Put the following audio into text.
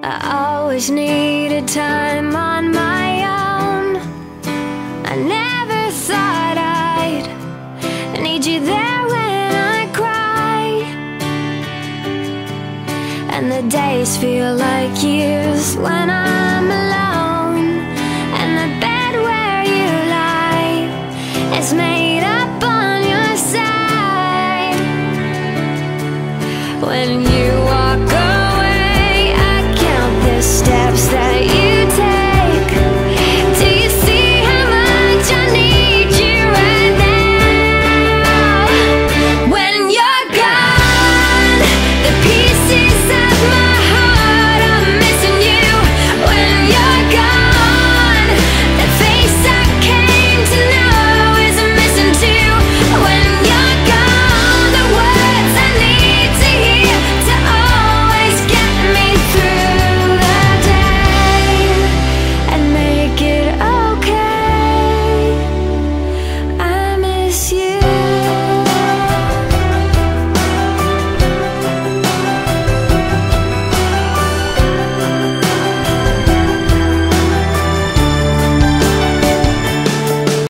I always needed time on my own. I never thought I'd need you there when I cry, and the days feel like years when I'm alone, and the bed where you lie is made up on your side. When